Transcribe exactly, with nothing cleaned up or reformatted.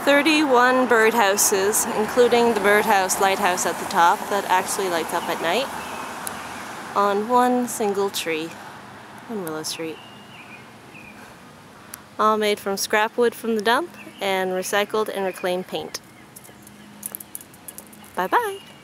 thirty-one birdhouses, including the birdhouse lighthouse at the top that actually lights up at night, on one single tree on Willow Street. All made from scrap wood from the dump and recycled and reclaimed paint. Bye bye!